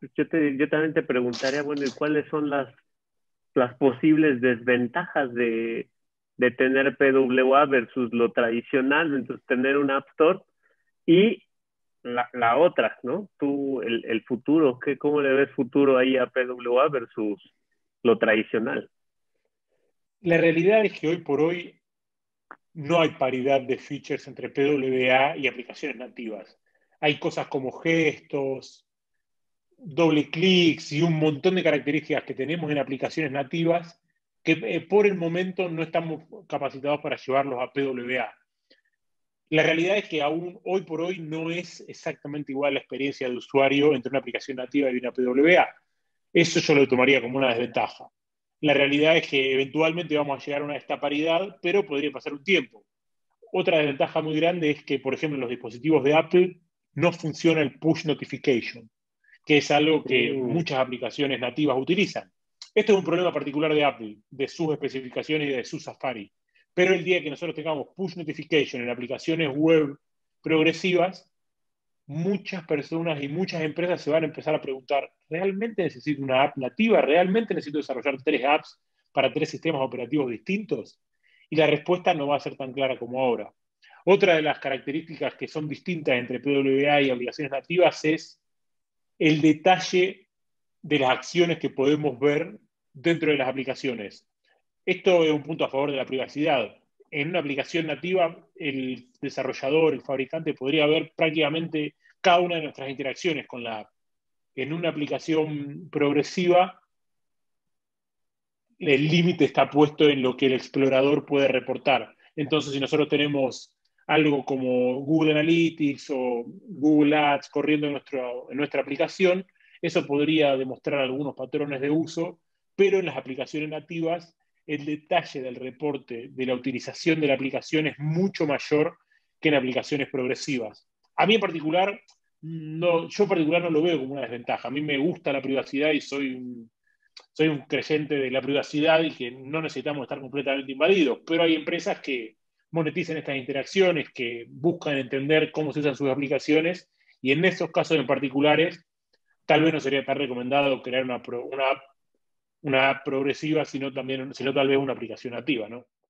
yo también te preguntaría, bueno, ¿y cuáles son las posibles desventajas de tener PWA versus lo tradicional, entonces tener un App Store y la otra, ¿no? Tú, el futuro, ¿cómo le ves futuro ahí a PWA versus lo tradicional? La realidad es que hoy por hoy no hay paridad de features entre PWA y aplicaciones nativas. Hay cosas como gestos, doble clics y un montón de características que tenemos en aplicaciones nativas que por el momento no estamos capacitados para llevarlos a PWA. La realidad es que aún hoy por hoy no es exactamente igual la experiencia de usuario entre una aplicación nativa y una PWA. Eso yo lo tomaría como una desventaja. La realidad es que eventualmente vamos a llegar a una esta paridad, pero podría pasar un tiempo. Otra desventaja muy grande es que, por ejemplo, en los dispositivos de Apple no funciona el push notification, que es algo que Mm, muchas aplicaciones nativas utilizan. Este es un problema particular de Apple, de sus especificaciones y de su Safari. Pero el día que nosotros tengamos push notification en aplicaciones web progresivas, muchas personas y muchas empresas se van a empezar a preguntar, ¿realmente necesito una app nativa? ¿Realmente necesito desarrollar tres apps para tres sistemas operativos distintos? Y la respuesta no va a ser tan clara como ahora. Otra de las características que son distintas entre PWA y aplicaciones nativas es el detalle de las acciones que podemos ver dentro de las aplicaciones. Esto es un punto a favor de la privacidad. En una aplicación nativa, el desarrollador, el fabricante, podría ver prácticamente cada una de nuestras interacciones con la app. En una aplicación progresiva, el límite está puesto en lo que el explorador puede reportar. Entonces, si nosotros tenemos algo como Google Analytics o Google Ads corriendo en nuestra aplicación, eso podría demostrar algunos patrones de uso, pero en las aplicaciones nativas el detalle del reporte de la utilización de la aplicación es mucho mayor que en aplicaciones progresivas. A mí en particular, no, yo en particular no lo veo como una desventaja. A mí me gusta la privacidad y soy un creyente de la privacidad y que no necesitamos estar completamente invadidos, pero hay empresas que monetizan estas interacciones, que buscan entender cómo se usan sus aplicaciones y en esos casos en particulares tal vez no sería tan recomendado crear una app progresiva, sino tal vez una aplicación nativa, ¿no?